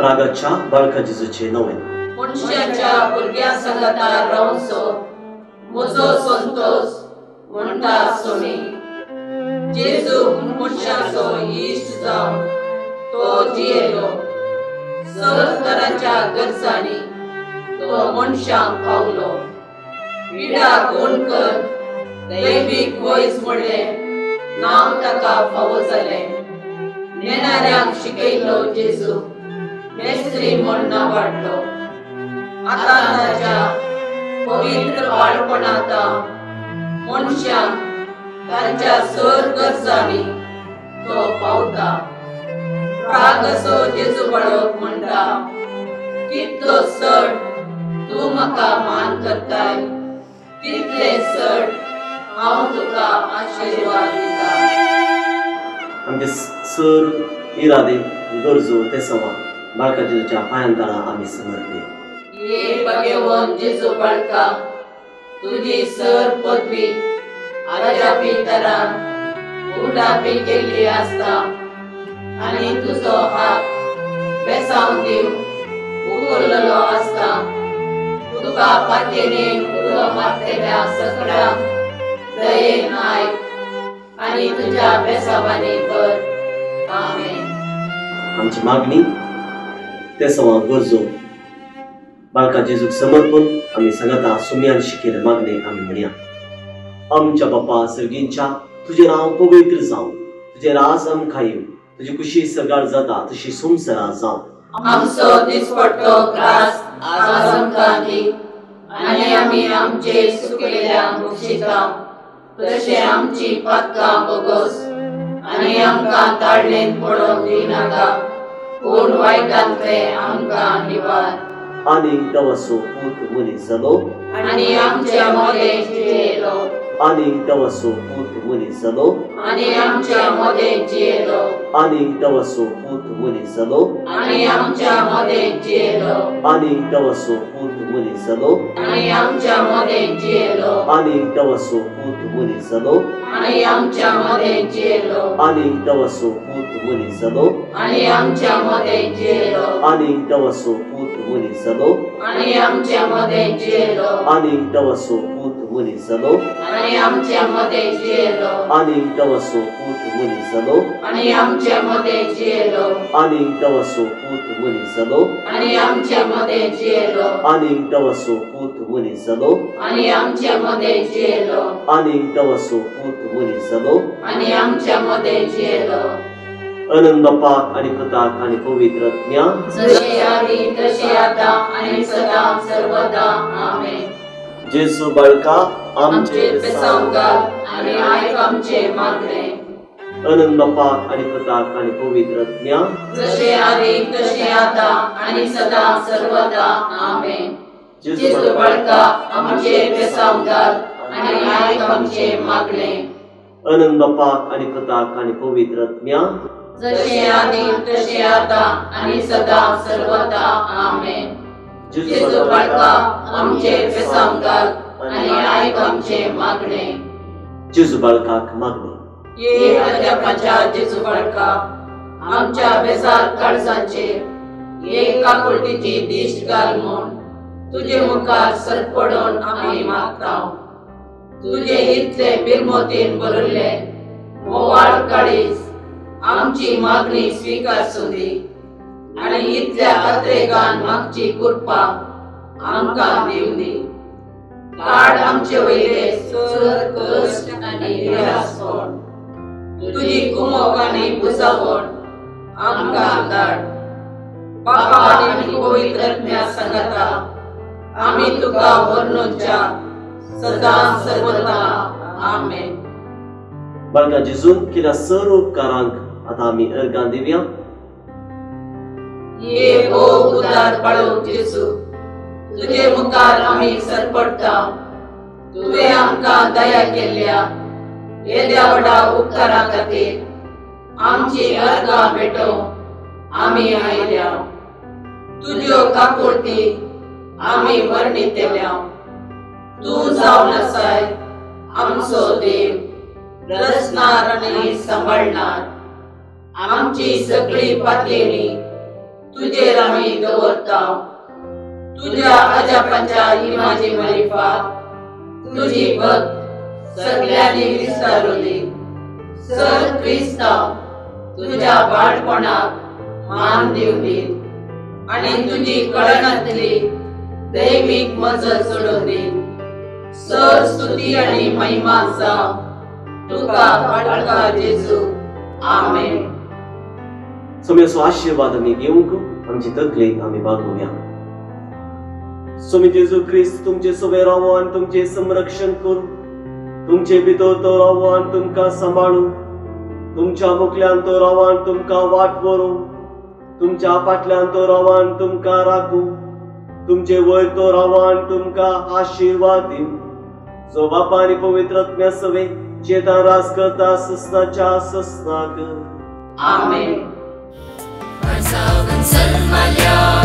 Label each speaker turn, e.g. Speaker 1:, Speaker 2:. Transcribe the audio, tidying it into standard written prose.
Speaker 1: रागाच्या बाळका जेजूचे नवे
Speaker 2: मनशाच्या भुरग्या संगतार रावचो म्हजो संतोष म्हणटा सोमी जेजू मनशाचो इश्ट जावन तो जियेलो सरकाराच्या गरजांनी तो मनशांक पावलो विडा कोण कर दैवीक वयस म्हणलें नांव ताका फावो जालें नेणाऱ्यांक शिकयलो जेजू मेस्त्री म्हूण नांवाडलो आतां ताच्या पवित्र बाळपणांत मनशांक तांच्या सर गरजांनी तो पावता राग असो जेजू बाळक म्हणटा कितलो चड तूं म्हाका मान करताय तितले चड हांव तुका आशीर्वाद दिता
Speaker 1: आमचे सर इरादे गरजो ते समान बाळका जेजूच्या पांयांतळा आमी समर्पित
Speaker 2: ये भगवान जेजू बाळका तुजी सर पदवी आजापी तरान उडापी केल्ली आसता आनी तुजो हात बेसांव दिव उगरलेलो आसता तुका पातयेन उलो मारतेल्या सगळ्यांक दयेन आयक आनी तुज्या बेसावांनी कर आमेन
Speaker 1: आमची मागणी ते समान गरजो बाळका जेजूक समर्पण आमी सांगता सुमयान शिकेले मागणे आमी म्हणया आमच्या बापा सर्गींच्या तुझे नाव पवित्र जावं तुझे राज आमकां येवं तुजी कुशी सगळ्यार जाता तशी संवसारा जावं
Speaker 2: आमचो दिसपट्टो ग्रास आज आमकां दी आनी आमी आमचे चुकलेल्यांक बक्षिता तशें आमची पातकां बोगस आनी आमकां ताळणेन पडोवंक दिनाका पूण वायटांतले आमकां निवार
Speaker 1: आनी दवसो पूत मनीस जालो
Speaker 2: आनी आमच्या मदें जियेलो
Speaker 1: आनी दवसो पूत मनीस जालो
Speaker 2: आनी आमच्या मदें जियेलो
Speaker 1: आनी दवसो पूत मनीस जालो
Speaker 2: आनी आमच्या मदें जियेलो
Speaker 1: आनी दवसो पूत मनीस जालो
Speaker 2: आनी आमच्या मदें जियेलो
Speaker 1: आनी दवसो पूत मनीस जालो
Speaker 2: आनी आमच्या मदें जियेलो
Speaker 1: आनी दवसो पूत मनीस जालो
Speaker 2: आनी आमच्या मदें जियेलो
Speaker 1: आनी दवसो पूत मनीस जालो
Speaker 2: आनी आमच्या मदें जियेलो
Speaker 1: आनी दवसो पूत मनीस जालो
Speaker 2: आनी आमच्या मदें जियेलो
Speaker 1: आनी दवसो पूत मनीस जालो
Speaker 2: आनी आमच्या मदें जियेलो
Speaker 1: आनी दवसो पूत मनीस जालो
Speaker 2: आनी आमच्या मदें जियेलो
Speaker 1: आनी दवसो पूत मनीस जालो
Speaker 2: आनी आमच्या मदें जियेलो
Speaker 1: आनी दवसो पूत मनीस जालो
Speaker 2: आनी आमच्या मदें जियेलो
Speaker 1: अनंत पाक आणि प्रताप आणि पवित्र आत्म्या
Speaker 2: जशे आदी तशे आता आनी सदा सर्वदा आमेन
Speaker 1: जेजू बाळका
Speaker 2: आमचे पेसांव घाल आनी आयक आमचे मागणे
Speaker 1: अनंत पाक आणि प्रताप आणि पवित्र आत्म्या
Speaker 2: जशे आदी तशे आता आनी सदा सर्वदा आमेन जेजू बाळका आमचे पेसांव घाल आनी आयक आमचे मागणे
Speaker 1: अनंत पाक आणि प्रताप आणि पवित्र आत्म्या
Speaker 2: जशे आदी तशे आता आनी सदा सर्वदा आमेन जेजू बाळका आमचे पेसांव घाल आनी आयक आमचे मागणे
Speaker 1: जेजू बाळकाक मागणे
Speaker 2: ये अद्यापाच्या जेजू बाळका आमच्या बेजार काळजांचेर एक काकुळटीची दिश्ट घाल म्हूण तुजे मुखार सरपडून आमी मागतांव तुजे इतले बिरमोतीन बरयल्ले मोवाळ काळीज आमची मागणी स्वीकारसूं दी आनी इतल्या अत्रेगान मागची कृपा आमकां दिवं दी काड आमचे वयले सर कश्ट आनी निरासपण तुजी कुमोक आनी बुजावण आमकां धाड बापा आनी पवित्र आत्म्या सांगता आमी तुका वर्णुच्या सदा सर्वदा आमेन
Speaker 1: बाळका जेजून केल्या सर्व उपकारांक आता आमी अर्गां दिवया
Speaker 2: ये ओ उदार बाळक जेजू तुजे मुखार आमी सरपडटा तुवें आमकां दया केल्ल्या येद्या व्हडा उपकारा खातीर आमची अर्गां भेटोवंक आमी आयल्या तुज्यो काकुळटी आमी वर्णितल्या तूं जावन आसाय आमचो देव रचणार आनी सांबाळणार आमची सगळी पातयेणी तुझेर आमी दवरता तुझ्या अजापांच्या इमाची मारिफात तुझी भक्त सगळ्यांनी विस्तारली सर क्रिस्ता तुझ्या बाळपणाक मान दिवली आणि तुझी कळणातली दैविक मजल सोडवली सर स्तुती आणि महिमा जावं तुका बाळका जेजू आमेन.
Speaker 1: सोम्याचो आशीर्वाद आमी घेवंक आमची तकली आमी बागोवया. सोमी जेजू ख्रिस्त तुमचे सोबे रावो आनी तुमचे संरक्षण करू तुमचे भितर तो रावो आनी तुमकां सांबाळू तुमच्या मुखल्यान तो रावो आनी तुमकां वाट व्हरू तुमच्या फाटल्यान तो रावो आनी तुमकां राखू तुमचे वयर तो रावो आनी तुमकां आशीर्वाद दिवं जो बापा आनी पवित्र आत्म्या सवे चेतान रास करता ससनाच्या ससनाक
Speaker 2: आमेन.
Speaker 3: Salman Salman